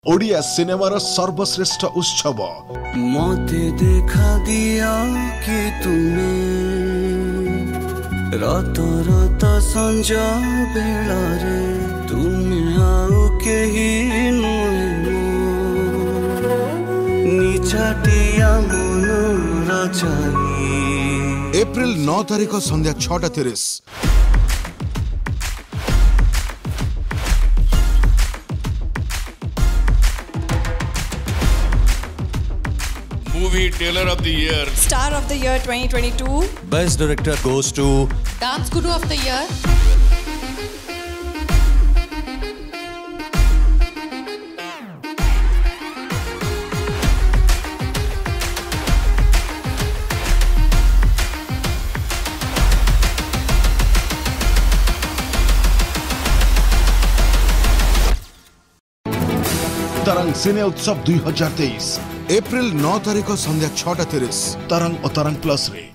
ओडिया सिनेमार सर्वश्रेष्ठ उत्सव मते देखा दिया कि तुमे रात रात संजा बेला रे तुमे आउ केही नुहे निछाटिया मन रचाई। एप्रिल 9 तारिख संध्या 6:30। Movie Trailer of the Year, Star of the Year 2022, Best Director goes to Dance Guru of the Year, तरंग सिने उत्सव 2023 एप्रिल 9 तारिख संध्या 6:30 तरंग और तरंग प्लस रे।